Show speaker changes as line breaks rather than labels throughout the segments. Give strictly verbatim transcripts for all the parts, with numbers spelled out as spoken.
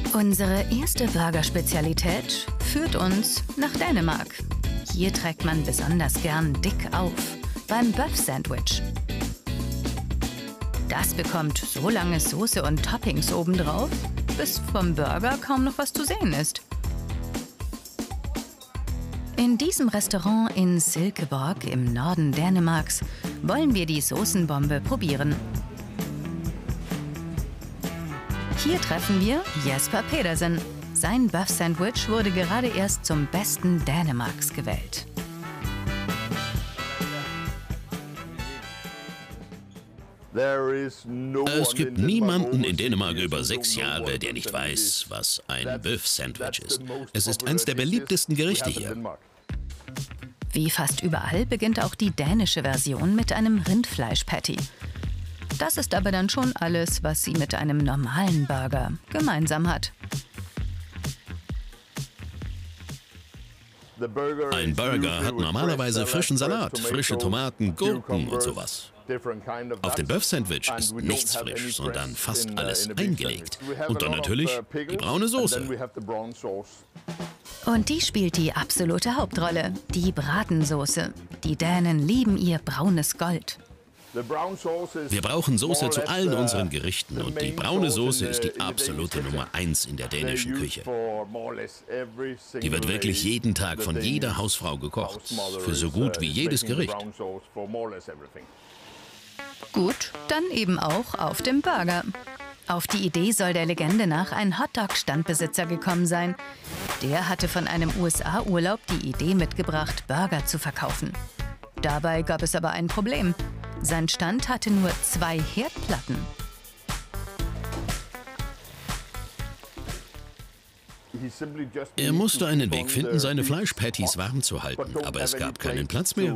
Unsere erste Burgerspezialität führt uns nach Dänemark. Hier trägt man besonders gern dick auf, beim Bøf Sandwich. Das bekommt so lange Soße und Toppings obendrauf, bis vom Burger kaum noch was zu sehen ist. In diesem Restaurant in Silkeborg im Norden Dänemarks wollen wir die Soßenbombe probieren. Hier treffen wir Jesper Pedersen. Sein Bøf Sandwich wurde gerade erst zum besten Dänemarks gewählt.
Es gibt niemanden in Dänemark über sechs Jahre, der nicht weiß, was ein Bøf Sandwich ist. Es ist eines der beliebtesten Gerichte hier.
Wie fast überall beginnt auch die dänische Version mit einem Rindfleisch-Patty. Das ist aber dann schon alles, was sie mit einem normalen Burger gemeinsam hat.
Ein Burger hat normalerweise frischen Salat, frische Tomaten, Gurken und sowas. Auf dem Bøf Sandwich ist nichts frisch, sondern fast alles eingelegt. Und dann natürlich die braune Soße.
Und die spielt die absolute Hauptrolle, die Bratensoße. Die Dänen lieben ihr braunes Gold.
Wir brauchen Soße zu allen unseren Gerichten und die braune Soße ist die absolute Nummer eins in der dänischen Küche. Die wird wirklich jeden Tag von jeder Hausfrau gekocht, für so gut wie jedes Gericht.
Gut, dann eben auch auf dem Burger. Auf die Idee soll der Legende nach ein Hotdog-Standbesitzer gekommen sein. Der hatte von einem U S A-Urlaub die Idee mitgebracht, Burger zu verkaufen. Dabei gab es aber ein Problem. Sein Stand hatte nur zwei Herdplatten.
Er musste einen Weg finden, seine Fleischpatties warm zu halten, aber es gab keinen Platz mehr.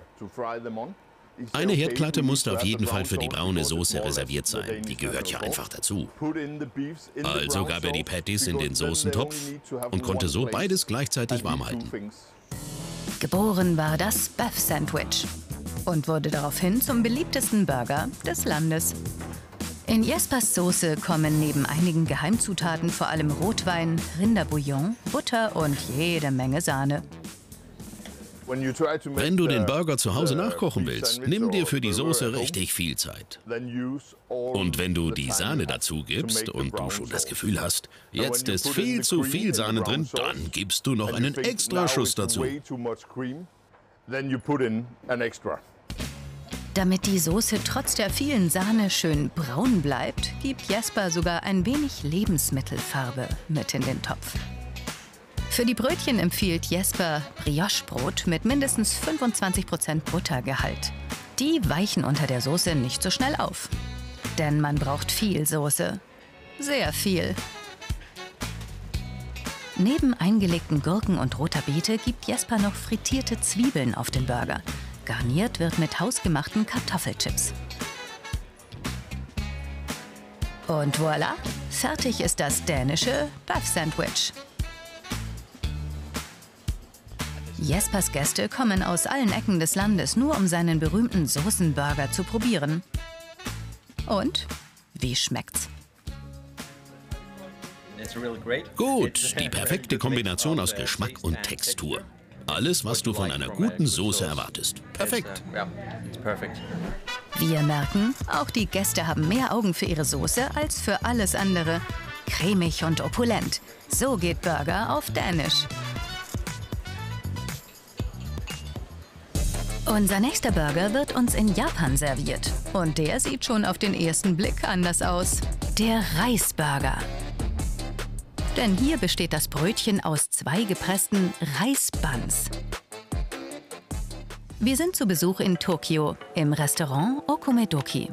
Eine Herdplatte musste auf jeden Fall für die braune Soße reserviert sein. Die gehört ja einfach dazu. Also gab er die Patties in den Soßentopf und konnte so beides gleichzeitig warm halten.
Geboren war das Bøf Sandwich und wurde daraufhin zum beliebtesten Burger des Landes. In Jespers Soße kommen neben einigen Geheimzutaten vor allem Rotwein, Rinderbouillon, Butter und jede Menge Sahne.
Wenn du den Burger zu Hause nachkochen willst, nimm dir für die Soße richtig viel Zeit. Und wenn du die Sahne dazu gibst und du schon das Gefühl hast, jetzt ist viel zu viel Sahne drin, dann gibst du noch einen extra Schuss dazu.
Damit die Soße trotz der vielen Sahne schön braun bleibt, gibt Jesper sogar ein wenig Lebensmittelfarbe mit in den Topf. Für die Brötchen empfiehlt Jesper Brioche-Brot mit mindestens fünfundzwanzig Prozent Buttergehalt. Die weichen unter der Soße nicht so schnell auf. Denn man braucht viel Soße. Sehr viel. Neben eingelegten Gurken und roter Beete gibt Jesper noch frittierte Zwiebeln auf den Burger. Garniert wird mit hausgemachten Kartoffelchips. Und voilà, fertig ist das dänische Bøf Sandwich. Jespers Gäste kommen aus allen Ecken des Landes, nur um seinen berühmten Soßenburger zu probieren. Und wie schmeckt's?
Gut, die perfekte Kombination aus Geschmack und Textur. Alles, was du von einer guten Soße erwartest. Perfekt.
Wir merken, auch die Gäste haben mehr Augen für ihre Soße als für alles andere. Cremig und opulent. So geht Burger auf Dänisch. Unser nächster Burger wird uns in Japan serviert. Und der sieht schon auf den ersten Blick anders aus. Der Reisburger. Denn hier besteht das Brötchen aus zwei gepressten Reisbuns. Wir sind zu Besuch in Tokio im Restaurant Okomedoki.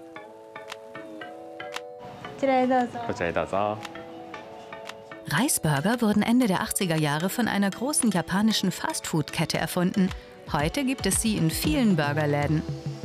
Reisburger wurden Ende der achtziger Jahre von einer großen japanischen Fastfood-Kette erfunden. Heute gibt es sie in vielen Burgerläden.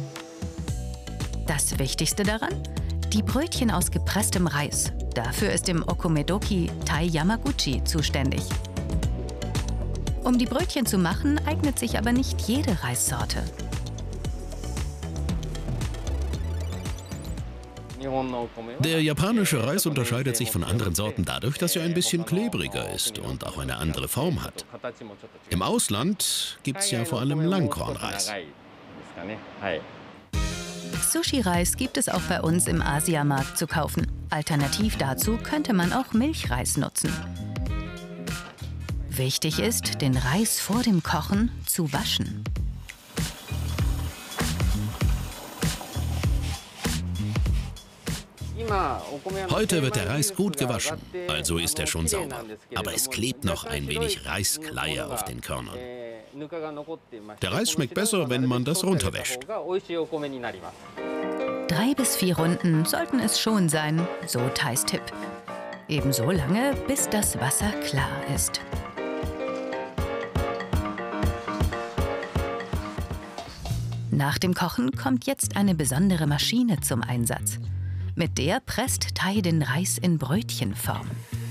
Das Wichtigste daran? Die Brötchen aus gepresstem Reis. Dafür ist im Okomedoki Tai Yamaguchi zuständig. Um die Brötchen zu machen, eignet sich aber nicht jede Reissorte.
Der japanische Reis unterscheidet sich von anderen Sorten dadurch, dass er ein bisschen klebriger ist und auch eine andere Form hat. Im Ausland gibt es ja vor allem Langkornreis.
Sushi-Reis gibt es auch bei uns im Asiamarkt zu kaufen. Alternativ dazu könnte man auch Milchreis nutzen. Wichtig ist, den Reis vor dem Kochen zu waschen.
Heute wird der Reis gut gewaschen, also ist er schon sauber. Aber es klebt noch ein wenig Reiskleie auf den Körnern. Der Reis schmeckt besser, wenn man das runterwäscht.
Drei bis vier Runden sollten es schon sein, so Thais Tipp. Ebenso lange, bis das Wasser klar ist. Nach dem Kochen kommt jetzt eine besondere Maschine zum Einsatz. Mit der presst Thai den Reis in Brötchenform.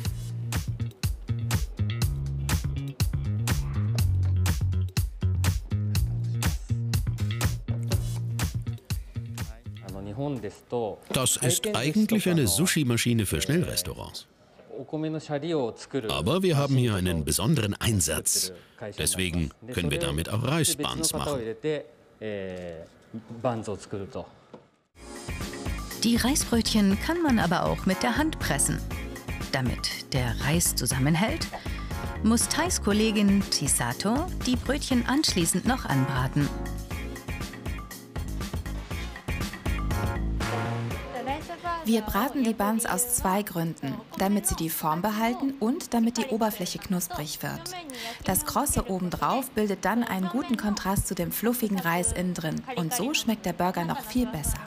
Das ist eigentlich eine Sushi-Maschine für Schnellrestaurants. Aber wir haben hier einen besonderen Einsatz. Deswegen können wir damit auch Reisbuns machen.
Die Reisbrötchen kann man aber auch mit der Hand pressen. Damit der Reis zusammenhält, muss Thais Kollegin Chisato die Brötchen anschließend noch anbraten.
Wir braten die Buns aus zwei Gründen, damit sie die Form behalten und damit die Oberfläche knusprig wird. Das Krosse obendrauf bildet dann einen guten Kontrast zu dem fluffigen Reis innen drin und so schmeckt der Burger noch viel besser.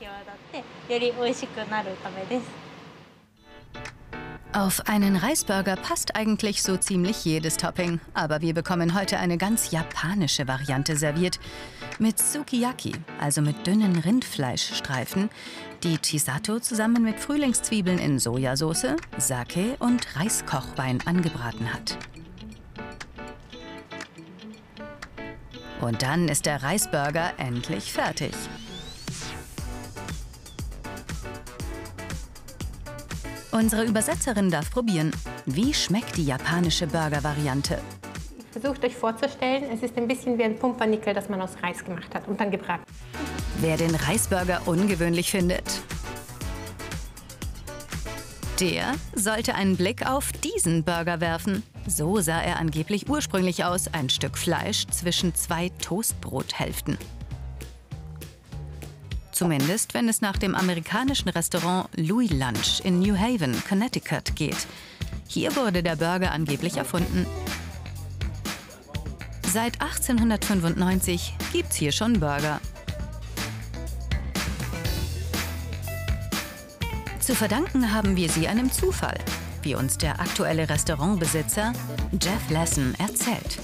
Auf einen Reisburger passt eigentlich so ziemlich jedes Topping, aber wir bekommen heute eine ganz japanische Variante serviert mit Sukiyaki, also mit dünnen Rindfleischstreifen, die Chisato zusammen mit Frühlingszwiebeln in Sojasauce, Sake und Reiskochwein angebraten hat. Und dann ist der Reisburger endlich fertig. Unsere Übersetzerin darf probieren. Wie schmeckt die japanische Burger-Variante?
Versucht euch vorzustellen, es ist ein bisschen wie ein Pumpernickel, das man aus Reis gemacht hat und dann gebraten.
Wer den Reisburger ungewöhnlich findet, der sollte einen Blick auf diesen Burger werfen. So sah er angeblich ursprünglich aus, ein Stück Fleisch zwischen zwei Toastbrothälften. Zumindest, wenn es nach dem amerikanischen Restaurant Louis Lunch in New Haven, Connecticut geht. Hier wurde der Burger angeblich erfunden. Seit achtzehnhundertfünfundneunzig gibt's hier schon Burger. Zu verdanken haben wir sie einem Zufall, wie uns der aktuelle Restaurantbesitzer Jeff Lasson erzählt.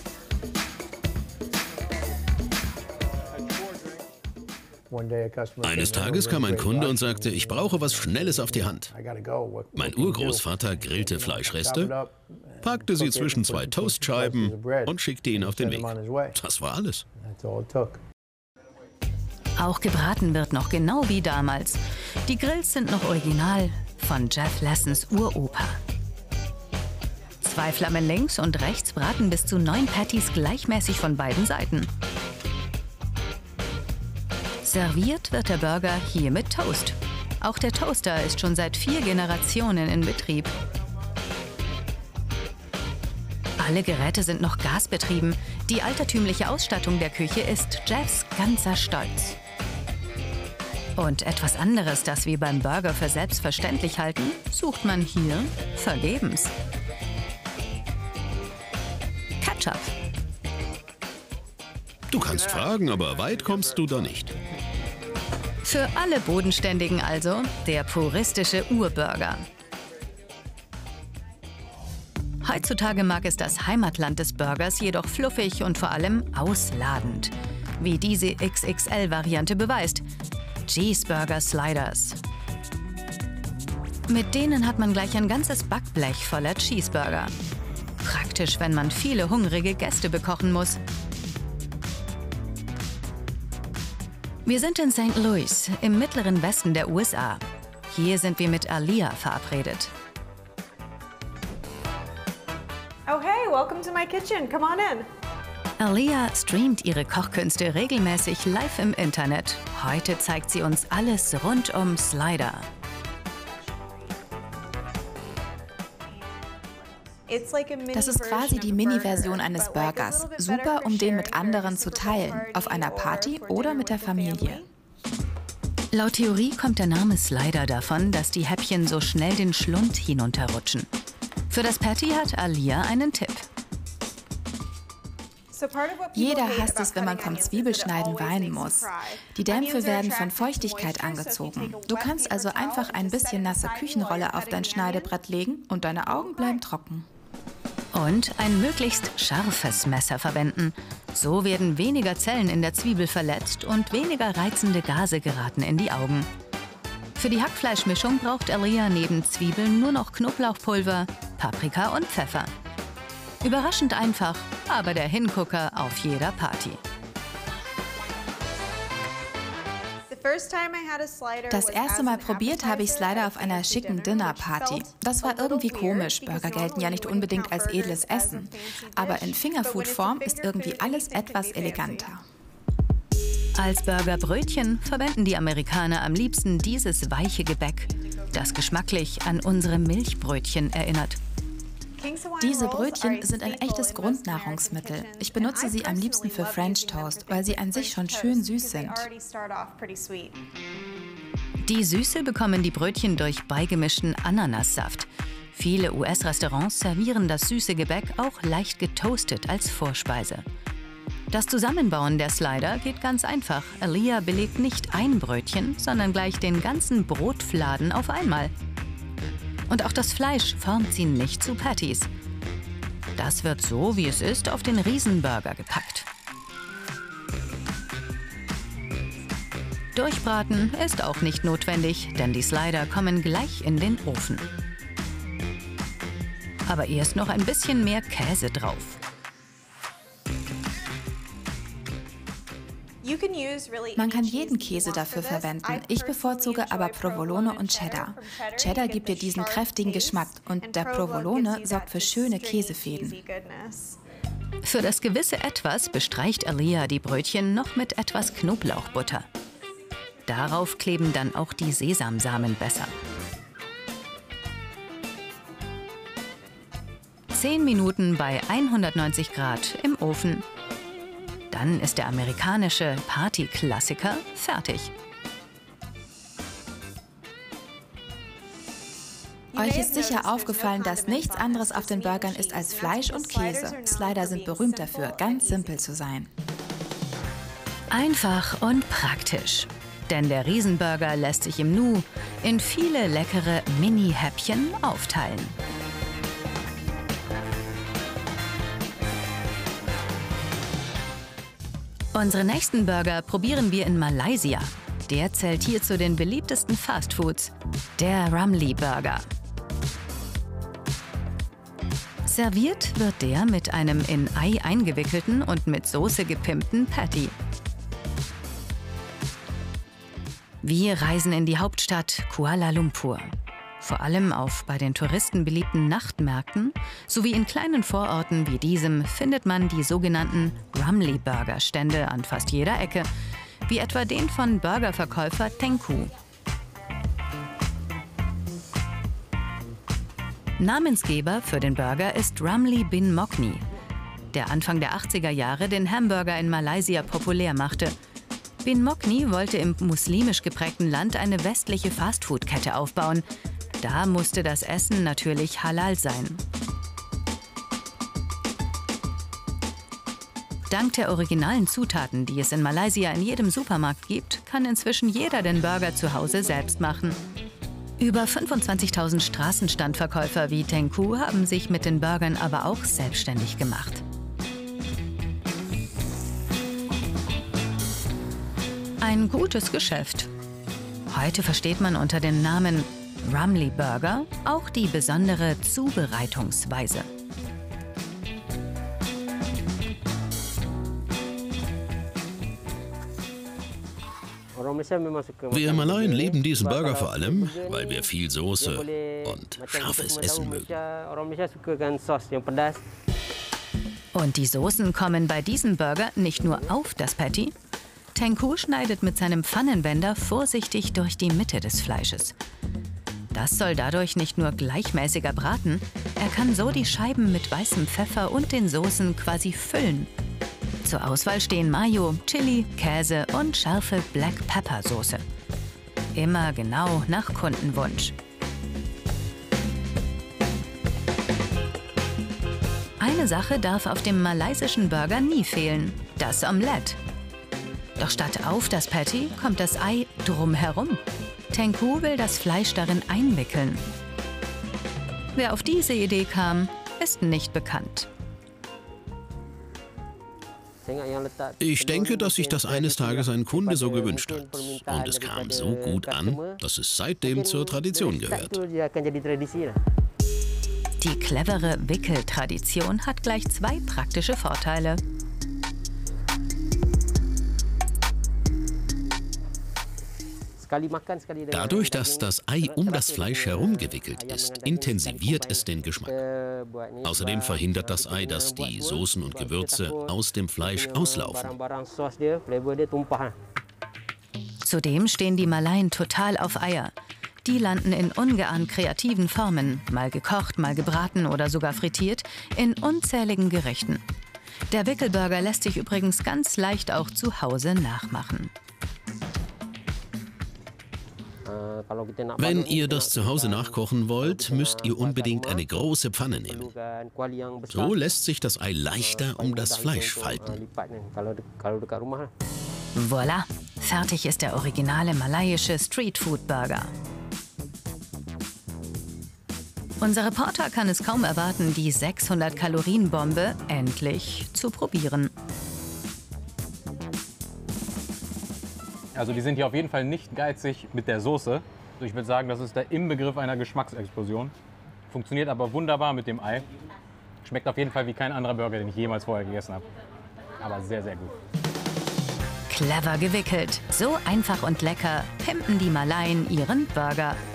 Eines Tages kam ein Kunde und sagte, ich brauche was Schnelles auf die Hand. Mein Urgroßvater grillte Fleischreste, packte sie zwischen zwei Toastscheiben und schickte ihn auf den Weg. Das war alles.
Auch gebraten wird noch genau wie damals. Die Grills sind noch original von Jeff Lassons Uropa. Zwei Flammen links und rechts braten bis zu neun Patties gleichmäßig von beiden Seiten. Serviert wird der Burger hier mit Toast. Auch der Toaster ist schon seit vier Generationen in Betrieb. Alle Geräte sind noch gasbetrieben. Die altertümliche Ausstattung der Küche ist Jeffs ganzer Stolz. Und etwas anderes, das wir beim Burger für selbstverständlich halten, sucht man hier vergebens. Ketchup.
Du kannst fragen, aber weit kommst du da nicht.
Für alle Bodenständigen also der puristische Urburger. Heutzutage mag es das Heimatland des Burgers jedoch fluffig und vor allem ausladend. Wie diese X X L-Variante beweist. Cheeseburger Sliders. Mit denen hat man gleich ein ganzes Backblech voller Cheeseburger. Praktisch, wenn man viele hungrige Gäste bekochen muss. Wir sind in Saint Louis, im mittleren Westen der U S A. Hier sind wir mit Aliyah verabredet.
Oh hey, welcome to my kitchen. Come on in.
Aliyah streamt ihre Kochkünste regelmäßig live im Internet. Heute zeigt sie uns alles rund um Slider.
Das ist quasi die Mini-Version eines Burgers. Super, um den mit anderen zu teilen, auf einer Party oder mit der Familie.
Laut Theorie kommt der Name Slider davon, dass die Häppchen so schnell den Schlund hinunterrutschen. Für das Patty hat Aliyah einen Tipp.
Jeder hasst es, wenn man vom Zwiebelschneiden weinen muss. Die Dämpfe werden von Feuchtigkeit angezogen. Du kannst also einfach ein bisschen nasse Küchenrolle auf dein Schneidebrett legen und deine Augen bleiben trocken.
Und ein möglichst scharfes Messer verwenden. So werden weniger Zellen in der Zwiebel verletzt und weniger reizende Gase geraten in die Augen. Für die Hackfleischmischung braucht Aliyah neben Zwiebeln nur noch Knoblauchpulver, Paprika und Pfeffer. Überraschend einfach, aber der Hingucker auf jeder Party.
Das erste Mal probiert habe ich Slider auf einer schicken Dinnerparty. Das war irgendwie komisch. Burger gelten ja nicht unbedingt als edles Essen. Aber in Fingerfood-Form ist irgendwie alles etwas eleganter.
Als Burgerbrötchen verwenden die Amerikaner am liebsten dieses weiche Gebäck, das geschmacklich an unsere Milchbrötchen erinnert.
Diese Brötchen sind ein echtes Grundnahrungsmittel. Ich benutze sie am liebsten für French Toast, weil sie an sich schon schön süß sind.
Die Süße bekommen die Brötchen durch beigemischten Ananassaft. Viele U S-Restaurants servieren das süße Gebäck auch leicht getoastet als Vorspeise. Das Zusammenbauen der Slider geht ganz einfach. Aliyah belegt nicht ein Brötchen, sondern gleich den ganzen Brotfladen auf einmal. Und auch das Fleisch formt sie nicht zu Patties. Das wird so, wie es ist, auf den Riesenburger gepackt. Durchbraten ist auch nicht notwendig, denn die Slider kommen gleich in den Ofen. Aber erst noch ein bisschen mehr Käse drauf.
Man kann jeden Käse dafür verwenden. Ich bevorzuge aber Provolone und Cheddar. Cheddar gibt dir diesen kräftigen Geschmack und der Provolone sorgt für schöne Käsefäden.
Für das gewisse Etwas bestreicht Aliyah die Brötchen noch mit etwas Knoblauchbutter. Darauf kleben dann auch die Sesamsamen besser. Zehn Minuten bei hundertneunzig Grad im Ofen. Dann ist der amerikanische Party-Klassiker fertig.
Euch ist sicher aufgefallen, dass nichts anderes auf den Burgern ist als Fleisch und Käse. Slider sind berühmt dafür, ganz simpel zu sein.
Einfach und praktisch. Denn der Riesenburger lässt sich im Nu in viele leckere Mini-Häppchen aufteilen. Unsere nächsten Burger probieren wir in Malaysia. Der zählt hier zu den beliebtesten Fastfoods, der Ramly Burger. Serviert wird der mit einem in Ei eingewickelten und mit Soße gepimpten Patty. Wir reisen in die Hauptstadt Kuala Lumpur. Vor allem auf bei den Touristen beliebten Nachtmärkten sowie in kleinen Vororten wie diesem findet man die sogenannten Ramly-Burger-Stände an fast jeder Ecke, wie etwa den von Burgerverkäufer Tengku. Namensgeber für den Burger ist Ramly bin Mokni, der Anfang der achtziger Jahre den Hamburger in Malaysia populär machte. Bin Mokni wollte im muslimisch geprägten Land eine westliche Fastfood-Kette aufbauen. Da musste das Essen natürlich halal sein. Dank der originalen Zutaten, die es in Malaysia in jedem Supermarkt gibt, kann inzwischen jeder den Burger zu Hause selbst machen. Über fünfundzwanzigtausend Straßenstandverkäufer wie Tengku haben sich mit den Burgern aber auch selbstständig gemacht. Ein gutes Geschäft. Heute versteht man unter dem Namen Ramly Burger auch die besondere Zubereitungsweise.
Wir Malaien lieben diesen Burger vor allem, weil wir viel Soße und scharfes Essen mögen.
Und die Soßen kommen bei diesem Burger nicht nur auf das Patty. Tengku schneidet mit seinem Pfannenwender vorsichtig durch die Mitte des Fleisches. Das soll dadurch nicht nur gleichmäßiger braten, er kann so die Scheiben mit weißem Pfeffer und den Soßen quasi füllen. Zur Auswahl stehen Mayo, Chili, Käse und scharfe Black Pepper Soße. Immer genau nach Kundenwunsch. Eine Sache darf auf dem malaysischen Burger nie fehlen: das Omelette. Doch statt auf das Patty kommt das Ei drumherum. Tengku will das Fleisch darin einwickeln. Wer auf diese Idee kam, ist nicht bekannt.
Ich denke, dass sich das eines Tages ein Kunde so gewünscht hat. Und es kam so gut an, dass es seitdem zur Tradition gehört.
Die clevere Wickeltradition hat gleich zwei praktische Vorteile.
Dadurch, dass das Ei um das Fleisch herumgewickelt ist, intensiviert es den Geschmack. Außerdem verhindert das Ei, dass die Soßen und Gewürze aus dem Fleisch auslaufen.
Zudem stehen die Malaien total auf Eier. Die landen in ungeahnt kreativen Formen, mal gekocht, mal gebraten oder sogar frittiert, in unzähligen Gerichten. Der Wickelburger lässt sich übrigens ganz leicht auch zu Hause nachmachen.
Wenn ihr das zu Hause nachkochen wollt, müsst ihr unbedingt eine große Pfanne nehmen. So lässt sich das Ei leichter um das Fleisch falten.
Voilà, fertig ist der originale malaiische Streetfood-Burger. Unser Reporter kann es kaum erwarten, die sechshundert-Kalorien-Bombe endlich zu probieren.
Also die sind hier auf jeden Fall nicht geizig mit der Soße. Also ich würde sagen, das ist der Inbegriff einer Geschmacksexplosion. Funktioniert aber wunderbar mit dem Ei. Schmeckt auf jeden Fall wie kein anderer Burger, den ich jemals vorher gegessen habe. Aber sehr, sehr gut.
Clever gewickelt, so einfach und lecker pimpen die Malaien ihren Burger.